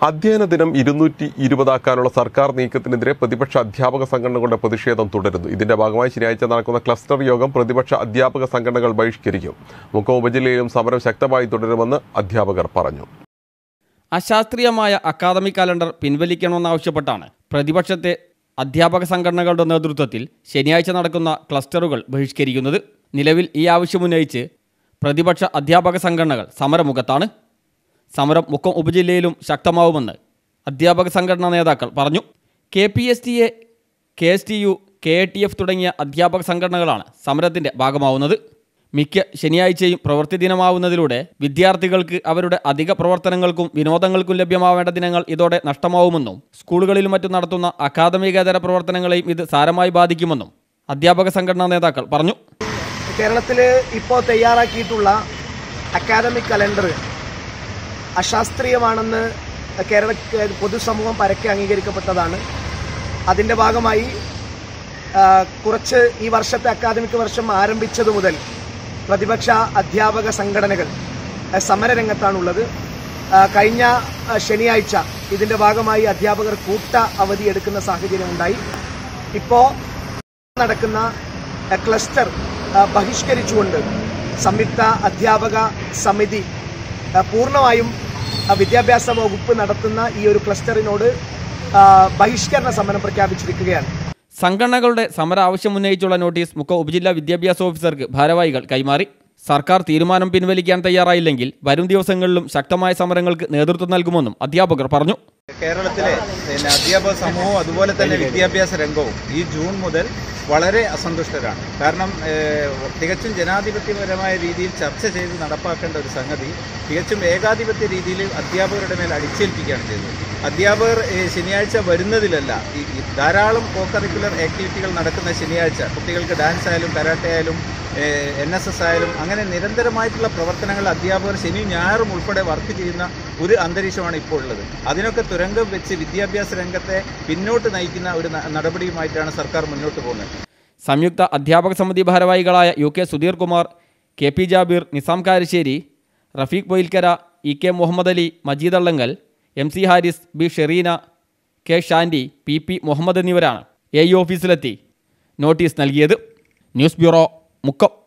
അധ്യയന ദിനം 220 സർക്കാർ നീക്കത്തിനെതിരെ പ്രതിപക്ഷ അധ്യാപക സംഘടനകളുടെ പ്രതിഷേധം തുടരുന്നു. ഇതിന്റെ ഭാഗമായി ശനിയാഴ്ച നടക്കുന്ന ക്ലസ്റ്റർ യോഗം പ്രതിപക്ഷ അധ്യാപക സംഘടനകൾ ബഹിഷ്കരിക്കും. മുക്കം ഉപജില്ലയിലും സമരം ശക്തമായി തുടരുമെന്ന് അധ്യാപകർ പറഞ്ഞു. അശാസ്ത്രീയമായ അക്കാദമിക് കലണ്ടർ പിൻവലിക്കണമെന്നാവശ്യപ്പെട്ടാണ് പ്രതിപക്ഷത്തെ അധ്യാപക സംഘടനകളുടെ നേതൃത്വത്തിൽ ശനിയാഴ്ച നടക്കുന്ന ക്ലസ്റ്ററുകൾ ബഹിഷ്കരിക്കുന്നത്. നിലവിൽ ഈ ആവശ്യമുന്നയിച്ച് പ്രതിപക്ഷ അധ്യാപക സംഘടനകൾ സമരമുഖത്താണ്. സമരം മുക്കം ഉപജില്ലയിലും ശക്തമാവുമെന്ന് അധ്യാപക സംഘടനാ നേതാക്കൾ പറഞ്ഞു. KPSTA, KSTU, KATF തുടങ്ങിയ അധ്യാപക സംഘടനകളാണ് സമരത്തിൻ്റെ ഭാഗമാവുന്നത്. മിക്ക ശനിയാഴ്ചയും പ്രവൃത്തി ദിനമാവുന്നതിലൂടെ വിദ്യാർത്ഥികൾക്ക് അവരുടെ അധിക പ്രവർത്തനങ്ങൾക്കും വിനോദങ്ങൾക്കും ലഭ്യമാവേണ്ട ദിനങ്ങൾ ഇതോടെ നഷ്ടമാവുമെന്നും സ്കൂളുകളിലും മറ്റും നടത്തുന്ന അക്കാദമികേതര പ്രവർത്തനങ്ങളെയും ഇത് സാരമായി ബാധിക്കുമെന്നും അധ്യാപക സംഘടനാ നേതാക്കൾ പറഞ്ഞു. കേരളത്തിൽ ഇപ്പോൾ തയ്യാറാക്കിയിട്ടുള്ള അക്കാദമിക് കലണ്ടർ അശാസ്ത്രീയമാണെന്ന് കേരള പൊതുസമൂഹം പരക്കെ അംഗീകരിക്കപ്പെട്ടതാണ്. അതിൻ്റെ ഭാഗമായി കുറച്ച് ഈ വർഷത്തെ അക്കാദമിക് വർഷം ആരംഭിച്ചതു മുതൽ പ്രതിപക്ഷ അധ്യാപക സംഘടനകൾ സമരരംഗത്താണുള്ളത്. കഴിഞ്ഞ ശനിയാഴ്ച ഇതിൻ്റെ ഭാഗമായി അധ്യാപകർ കൂട്ട അവധി എടുക്കുന്ന സാഹചര്യമുണ്ടായി. ഇപ്പോൾ നടക്കുന്ന ക്ലസ്റ്റർ ബഹിഷ്കരിച്ചുകൊണ്ട് സംയുക്ത അധ്യാപക സമിതി പൂർണ്ണമായും വിദ്യാഭ്യാസ വകുപ്പ് നടത്തുന്ന ഈ ഒരു ക്ലസ്റ്ററിനോട് ബഹിഷ്കരണ സമരം പ്രഖ്യാപിച്ചിരിക്കുകയാണ്. സംഘടനകളുടെ സമര ആവശ്യമുന്നയിച്ചുള്ള നോട്ടീസ് മുക്കം ഉപജില്ലാ വിദ്യാഭ്യാസ ഓഫീസർക്ക് ഭാരവാഹികൾ കൈമാറി. സർക്കാർ തീരുമാനം പിൻവലിക്കാൻ തയ്യാറായില്ലെങ്കിൽ വരും ദിവസങ്ങളിലും ശക്തമായ സമരങ്ങൾക്ക് നേതൃത്വം നൽകുമെന്നും അധ്യാപകർ പറഞ്ഞു. കേരളത്തിലെ അധ്യാപക സമൂഹവും അതുപോലെ തന്നെ വിദ്യാഭ്യാസ രംഗവും ഈ ജൂൺ മുതൽ വളരെ അസന്തുഷ്ടരാണ്. കാരണം തികച്ചും ജനാധിപത്യപരമായ രീതിയിൽ ചർച്ച ചെയ്ത് നടപ്പാക്കേണ്ട ഒരു സംഗതി തികച്ചും ഏകാധിപത്യ രീതിയിൽ അധ്യാപകരുടെ മേൽ അടിച്ചേൽപ്പിക്കുകയാണ് ചെയ്തത്. അധ്യാപകർ ശനിയാഴ്ച വരുന്നതിലല്ല, ഈ ധാരാളം കോ കരിക്കുലർ ആക്ടിവിറ്റികൾ നടക്കുന്ന ശനിയാഴ്ച കുട്ടികൾക്ക് ഡാൻസ് ആയാലും കരാട്ടെ ആയാലും NSS ആയാലും അങ്ങനെ നിരന്തരമായിട്ടുള്ള പ്രവർത്തനങ്ങൾ അധ്യാപകർ ശനിയും ഞായറും ഉൾപ്പെടെ വർക്ക് ചെയ്യുന്ന ഒരു അന്തരീക്ഷമാണ് ഇപ്പോൾ ഉള്ളത്. അതിനൊക്കെ തുരങ്കം വെച്ച് വിദ്യാഭ്യാസ രംഗത്തെ പിന്നോട്ട് നയിക്കുന്ന ഒരു നടപടിയുമായിട്ടാണ് സർക്കാർ മുന്നോട്ട് പോകുന്നത്. സംയുക്ത അധ്യാപക സമിതി ഭാരവാഹികളായ UK Sudheer Kumar, KP Jabir, Nizam Karassery, Rafeeq പൊയിൽക്കര, EK Muhammad Ali, Majeed അള്ളങ്കൽ, MC Haris, B Shereena, K Shandy, PP Muhammad എന്നിവരാണ് AE ഓഫീസിലെത്തി നോട്ടീസ് നൽകിയത്. News bureau Mukkam.